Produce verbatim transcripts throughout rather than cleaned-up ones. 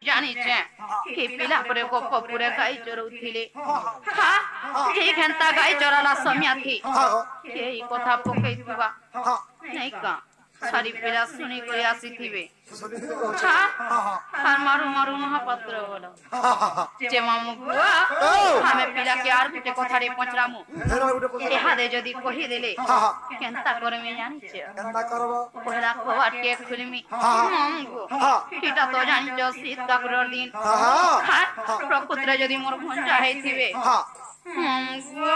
जानिचे कि पिला परे गप पुरे गाई चरौथिले हां ठीक हंता गाई चराला समिया थी केई कथा पकैथिबा नहीं का सारी पिला सुनी करे आसी थिबे हां हां मारू मारू महापात्र बोलो जे मामू बुआ हमें पिला के आर गुटे कथारे पचरामु एहा दे जदी कहि देले केनता करमे जानिचे केनता करबो पहला खबर के खुलमी हमगो इटा तो जानिचो शीत काकरर दिन हां प्रकृति जदी मोर भंजा हेथिबे हमगो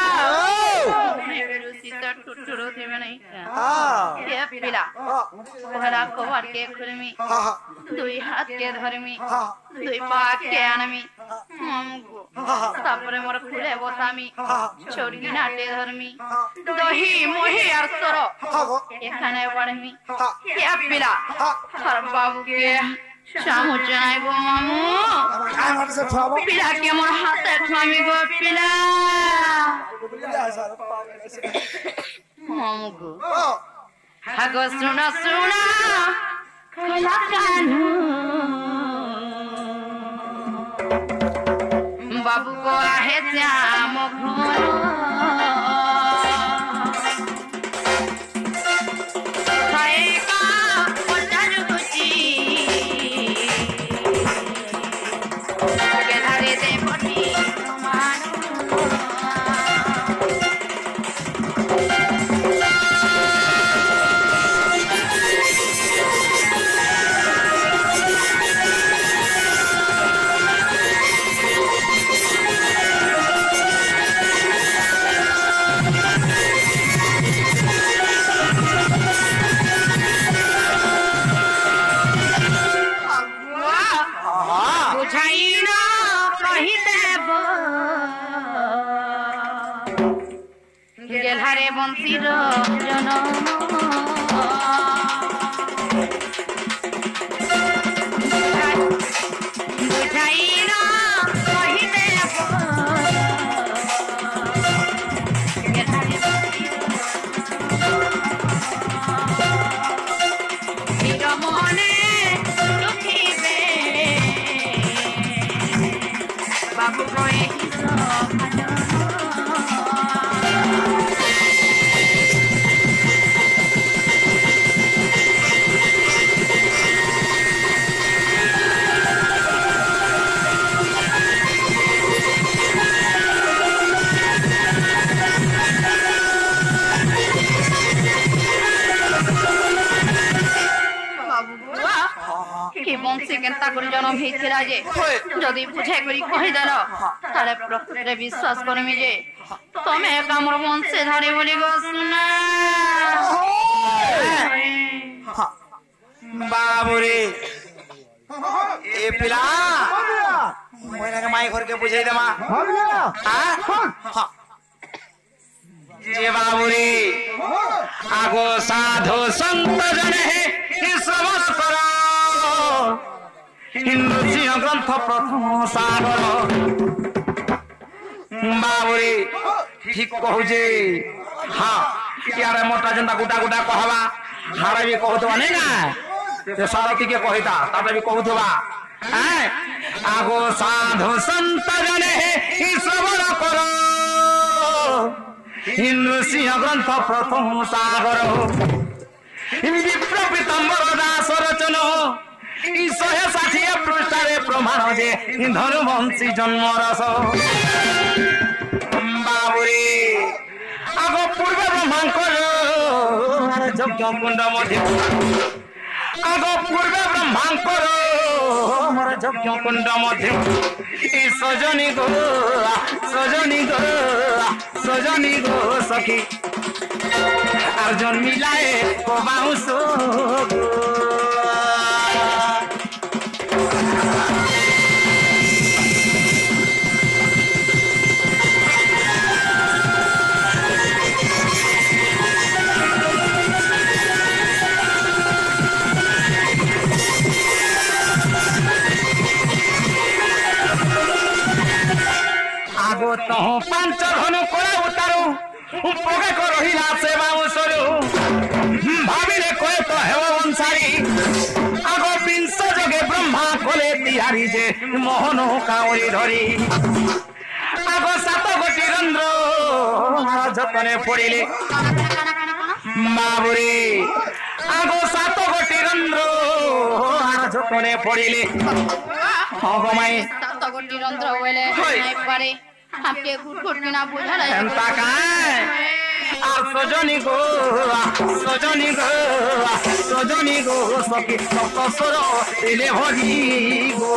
मेरे शीत टुटुरो थिबे नहीं हां ये पिला पहला खबर के खुलमी दुई हाथ के धरमी दुई पाक के आनमी हमगो तापरे मोर खुले बोतामी छोरी नाटे धरमी दही मोही आर तोरो एखाने पड़मी क्या पिला हर बाबू के शामु चाय गो मामू काय माटे से खाबो पिला के मोर हाथे ठामी गो पिला मामू गो हागो सुना सुना खला कानू बाबू को आहे श्याम घोरो खाएगा पचास गुची के धारे दे पटी मानो गेलहारे बंशीर जनम बुझाई ना कहि देब गेलहारे बंशीर मने दुखिबे बाबू कोई बंशी केनता कर जन्म हेथिला जे जदी बुझे करी कहि देल तारे प्रकृति विश्वास करमी जे तमे कामर वंशे धारे बोली गो सुना बाबूरे ए पिला मोइना के माई घर के बुझाई देमा हां जे बाबूरे आगो साधु संत जने हे श्रवण करा हिंदू सिंह ग्रंथ प्रथम सागर बाबूरे ठीक कहू जे हाँ यार मोटा जनता गुटा गुटा कहवा हारा भी कहतवा नहीं ना ते सारथी के कहिता ताबे भी कहतवा हैं आगो साधु संत जने हे श्रवण करो हिंदू सिंह ग्रंथ प्रथम सागर विप्र पीताम्बर दास रचना शहे षाठिए पृष्ठारे प्रमाण जे धनुवंशी जन्म रस बाबूरे आगो पूर्व ब्रह्मांकर यज्ञ कुंड मध्य आगो पूर्व ब्रह्मांकर यज्ञ कुंड मध्य सजनी गो सजनी गो सजनी गो सखी अर्जुन मिलाए को बाउसो आगो तो पांच धनु कोड़ा उतारू पोगे को रहिला सेवा उसरू भाविले कोए तो हेव वंशारी आगो विंश जगे ब्रह्मा কলে তিহারি যে মোহন কাউরি ধরি আগ সাত গোটি রন্ধ্র যতনে পড়িলে বাবুরে আগ সাত গোটি রন্ধ্র যতনে পড়িলে হগমাই সাত গোটি রন্ধ্র বলে নাই পারে আপনি গুড়গুড় কিনা বুঝালে এন্তা কায় আর সজনী গো সজনী গো সজনী গো সখী সপ্তস্বর এলে হরি গো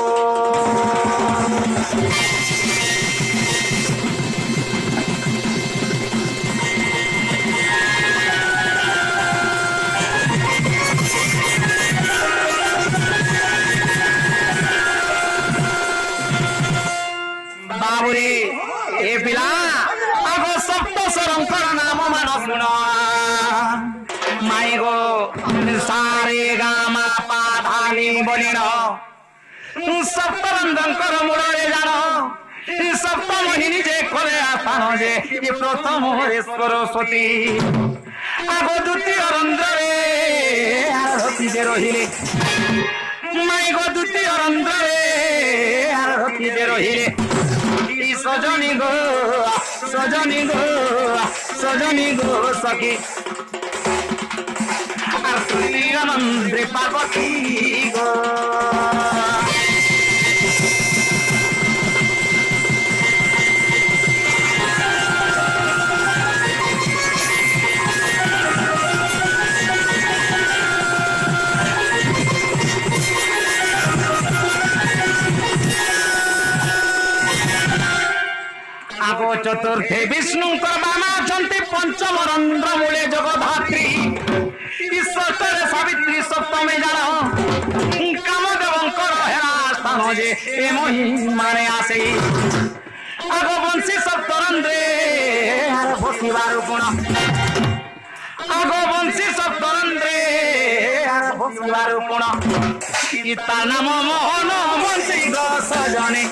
বাবুরে এ পিলা আগ সপ্তস্বরঙ্কর নাম মান শুন মাই গো সারে গামা পাধানি বলিন সপ্তরঞ্জঙ্কর মূଳରେ জান সপ্তমোহিনী যে করে আস্থান যে প্রথম সরস্বতী আগ দ্বিতীয় রন্ধ্রে আরতি যে রহিলে মাই গো দ্বিতীয় রন্ধ্রে আরতি যে রহিলে সজনী গো সজনী গো সজনী গো সখী আর তৃতীয় রন্ধ্রে পার্বতী গো আগ চতুর্থে বিষ্ণুঙ্কর বামা অଛନ୍ତି পঞ্চম রন্ধ্র মূলে জগধাত্রী ষষ্ঠরে সাবিত্রী সপ্তমে জান কামদেবঙ্কর হেরা স্থান যে এ মহিমানে আসে আগ বংশী সপ্তরন্ধ্রে আর বসিবার গুণ আগ বংশী সপ্তরন্ধ্রে আর বসিবার গুণ তার নাম মোহন বংশী গো সজনী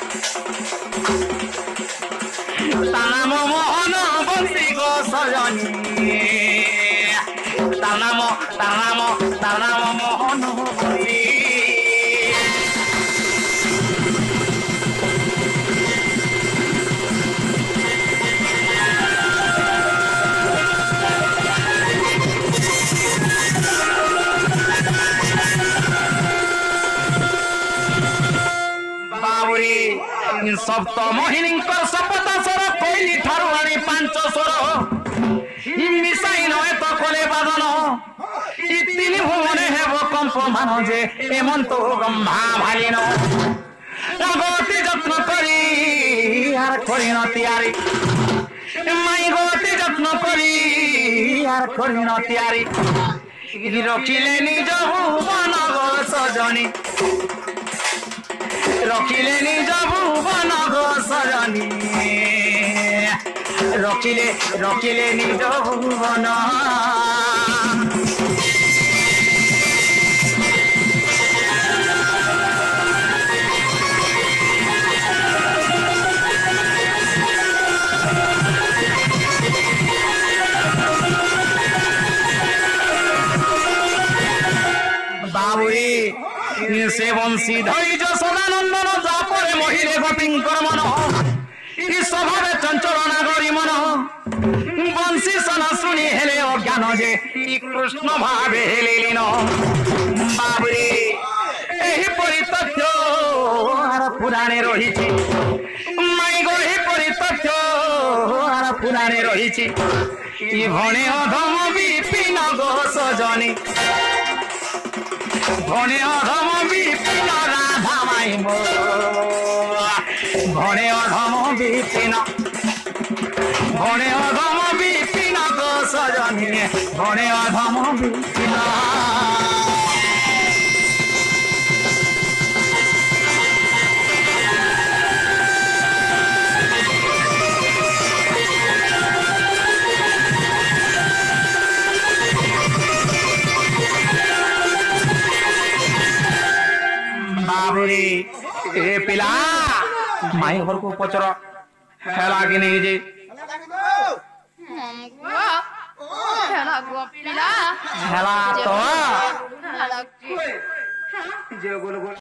তার নাম মোহন বংশী গো সজনী তার নাম তার নাম তার নাম মোহন বংশী বাবুরে সপ্তমোহিনীঙ্কর শপথ স্বর কইলি ঠারু আনি পাঞ্চ স্বর মিশাই নয় তো কলে বাদন তিনি ভুবনে হেব কম্প মান যে এমন্ত গম্ভা ভালিন গতি যত্ন করি আর করিন তিয়ারি মাই গতি যত্ন করি আর করিন তিয়ারি রখিলে নিজ ভুবন গো সজনী রখিলে নিজ ভুবন গো সজনী রখিলে রখিলে নিজ ভুবন বাবুরে সে বংশী ধৈর্য সদানন্দন যাপরে মহিলে গোপীঙ্কর মন স্বভাবে চঞ্চল নাগরী মন বংশী সন শুনি হেলে অজ্ঞান যে কৃষ্ণ ভাবে হেলিলিন বাবুরে এহিপরি তথ্য আর পুরাণে রহিছি মাই গো এহিপরি তথ্য আর পুরাণে রহিছি ভণে অধম বিপিন গো সজনী ভণে অধম বিপিন রাধা মাই মো ভণে অধম বিপিন ভণে অধম বিপিন গো সজনী ভণে অধম বিপিন বাবুরে এ পিলা মাই ঘরକୁ ପଚର ହେଲା କି ନେଇ ଯେ ହେଲା ଗো ପିଲା ହେଲା ତ ହେଲା ଯେ ଗୋଲ ଗୋଲ